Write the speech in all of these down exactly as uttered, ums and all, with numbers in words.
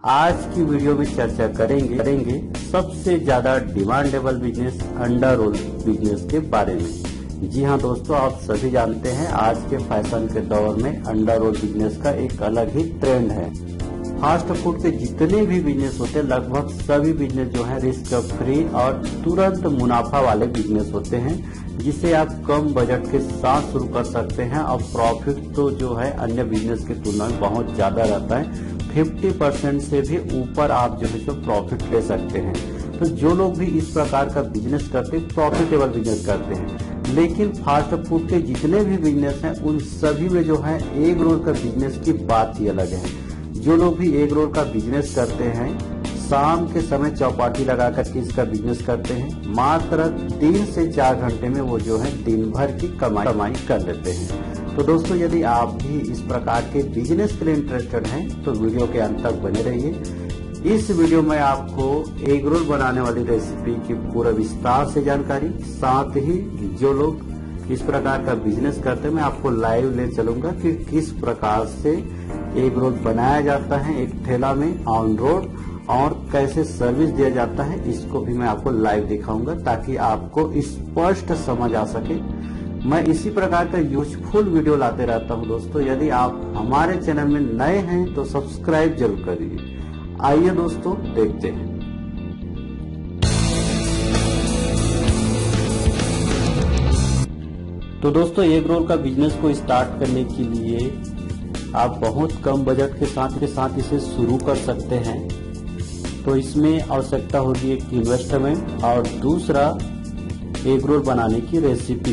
आज की वीडियो में चर्चा करेंगे करेंगे सबसे ज्यादा डिमांडेबल बिजनेस अंडा रोल बिजनेस के बारे में। जी हाँ दोस्तों, आप सभी जानते हैं आज के फैशन के दौर में अंडा रोल बिजनेस का एक अलग ही ट्रेंड है। फास्ट फूड के जितने भी बिजनेस होते हैं लगभग सभी बिजनेस जो है रिस्क फ्री और तुरंत मुनाफा वाले बिजनेस होते हैं, जिसे आप कम बजट के साथ शुरू कर सकते हैं और प्रॉफिट तो जो है अन्य बिजनेस की तुलना में बहुत ज्यादा रहता है। पचास परसेंट से भी ऊपर आप जो है जो प्रॉफिट ले सकते हैं। तो जो लोग भी इस प्रकार का बिजनेस करते हैं प्रॉफिटेबल बिजनेस करते हैं। लेकिन फास्ट फूड के जितने भी बिजनेस हैं उन सभी में जो है एग रोल का बिजनेस की बात ही अलग है। जो लोग भी एग रोल का बिजनेस करते हैं शाम के समय चौपाटी लगा करके इसका बिजनेस करते हैं, मात्र तीन से चार घंटे में वो जो है दिन भर की कमाई कमाई कर लेते हैं। तो दोस्तों, यदि आप भी इस प्रकार के बिजनेस के लिए इंटरेस्टेड हैं तो वीडियो के अंत तक बने रहिए। इस वीडियो में आपको एग रोल बनाने वाली रेसिपी की पूरा विस्तार से जानकारी, साथ ही जो लोग इस प्रकार का बिजनेस करते हैं मैं आपको लाइव ले चलूंगा कि किस प्रकार से एग रोल बनाया जाता है एक ठेला में ऑन रोड और कैसे सर्विस दिया जाता है, इसको भी मैं आपको लाइव दिखाऊंगा ताकि आपको स्पष्ट समझ आ सके। मैं इसी प्रकार का यूजफुल वीडियो लाते रहता हूं दोस्तों। यदि आप हमारे चैनल में नए हैं तो सब्सक्राइब जरूर करिए। आइए दोस्तों देखते हैं। तो दोस्तों, एग रोल का बिजनेस को स्टार्ट करने के लिए आप बहुत कम बजट के साथ के साथ इसे शुरू कर सकते हैं। तो इसमें आवश्यकता होगी एक इन्वेस्टमेंट और दूसरा एग रोल बनाने की रेसिपी।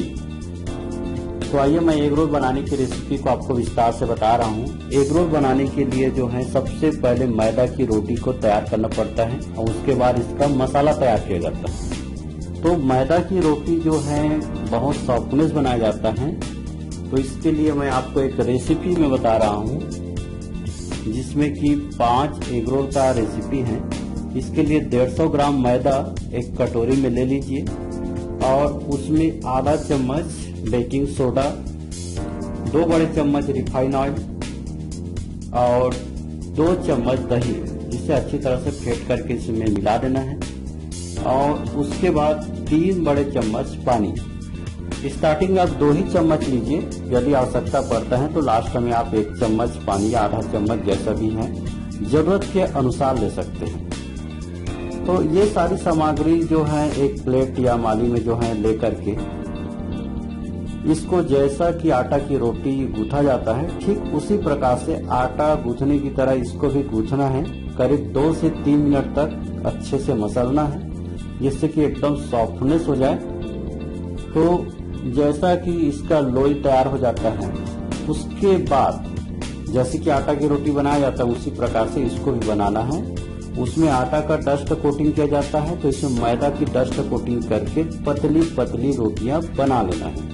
तो आइए मैं एग रोल बनाने की रेसिपी को आपको विस्तार से बता रहा हूँ। एग रोल बनाने के लिए जो है सबसे पहले मैदा की रोटी को तैयार करना पड़ता है और उसके बाद इसका मसाला तैयार किया जाता है। तो मैदा की रोटी जो है बहुत सॉफ्टनेस बनाया जाता है। तो इसके लिए मैं आपको एक रेसिपी में बता रहा हूँ जिसमें कि पांच एग रोल का रेसिपी है। इसके लिए डेढ़ सौ ग्राम मैदा एक कटोरी में ले लीजिए और उसमें आधा चम्मच बेकिंग सोडा, दो बड़े चम्मच रिफाइन ऑयल और दो चम्मच दही, जिसे अच्छी तरह से फेंट करके इसमें मिला देना है। और उसके बाद तीन बड़े चम्मच पानी। स्टार्टिंग में आप दो ही चम्मच लीजिए, यदि आवश्यकता पड़ता है तो लास्ट में आप एक चम्मच पानी या आधा चम्मच जैसा भी है जरूरत के अनुसार ले सकते हैं। तो ये सारी सामग्री जो है एक प्लेट या माली में जो है लेकर के इसको जैसा कि आटा की रोटी गूंथा जाता है ठीक उसी प्रकार से आटा गूंथने की तरह इसको भी गूंथना है। करीब दो से तीन मिनट तक अच्छे से मसलना है जिससे कि एकदम सॉफ्टनेस हो जाए। तो जैसा कि इसका लोई तैयार हो जाता है उसके बाद जैसे कि आटा की रोटी बनाया जाता है उसी प्रकार से इसको भी बनाना है। उसमें आटा का डस्ट कोटिंग किया जाता है तो इसमें मैदा की डस्ट कोटिंग करके पतली पतली रोटियां बना लेना है।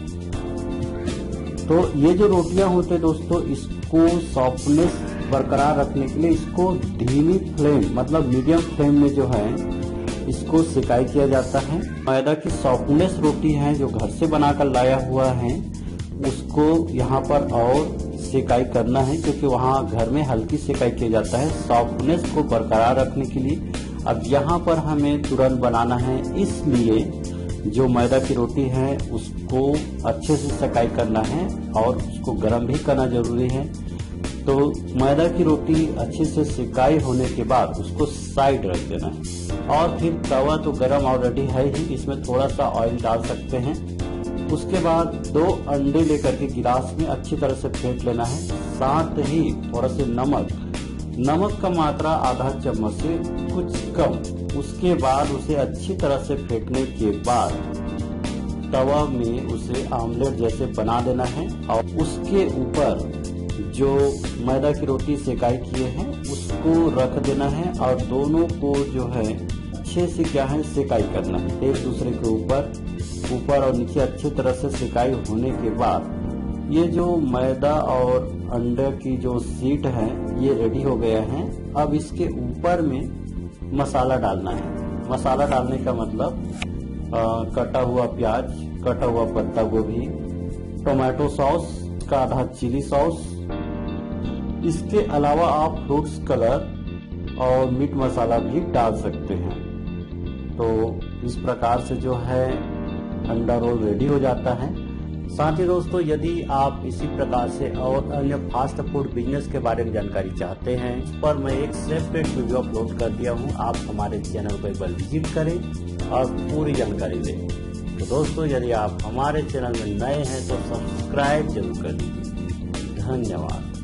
तो ये जो रोटियां होते हैं दोस्तों, इसको सॉफ्टनेस बरकरार रखने के लिए इसको धीमी फ्लेम मतलब मीडियम फ्लेम में जो है इसको सिकाई किया जाता है। मैदा की सॉफ्टनेस रोटी है जो घर से बनाकर लाया हुआ है उसको यहाँ पर और सिकाई करना है, क्योंकि वहाँ घर में हल्की सिकाई किया जाता है सॉफ्टनेस को बरकरार रखने के लिए। अब यहाँ पर हमें तुरंत बनाना है, इसलिए जो मैदा की रोटी है उसको अच्छे से सिकाई करना है और उसको गर्म भी करना जरूरी है। तो मैदा की रोटी अच्छे से सिकाई होने के बाद उसको साइड रख देना है और फिर तवा तो गर्म ऑलरेडी है ही, इसमें थोड़ा सा ऑयल डाल सकते हैं। उसके बाद दो अंडे लेकर के गिलास में अच्छी तरह से फेंट लेना है, साथ ही थोड़ा सा नमक नमक का मात्रा आधा चम्मच से कुछ कम। उसके बाद उसे अच्छी तरह से फेंटने के बाद तवा में उसे आमलेट जैसे बना देना है और उसके ऊपर जो मैदा की रोटी सेकाई किए हैं उसको रख देना है और दोनों को जो है अच्छे से क्या है सेकाई करना है एक दूसरे के ऊपर ऊपर और नीचे अच्छी तरह से सेकाई होने के बाद ये जो मैदा और अंडे की जो शीट है ये रेडी हो गया है। अब इसके ऊपर में मसाला डालना है। मसाला डालने का मतलब आ, कटा हुआ प्याज, कटा हुआ पत्ता गोभी, टोमेटो सॉस का आधा चिली सॉस, इसके अलावा आप फ्रूट्स कलर और मीट मसाला भी डाल सकते हैं। तो इस प्रकार से जो है अंडा रोल रेडी हो जाता है। साथ ही दोस्तों, यदि आप इसी प्रकार से और अन्य फास्ट फूड बिजनेस के बारे में जानकारी चाहते हैं, इस पर मैं एक सेपरेट वीडियो अपलोड कर दिया हूं। आप हमारे चैनल को एक बार विजिट करें और पूरी जानकारी लें। तो दोस्तों, यदि आप हमारे चैनल में नए हैं तो सब्सक्राइब जरूर कर दीजिए। धन्यवाद।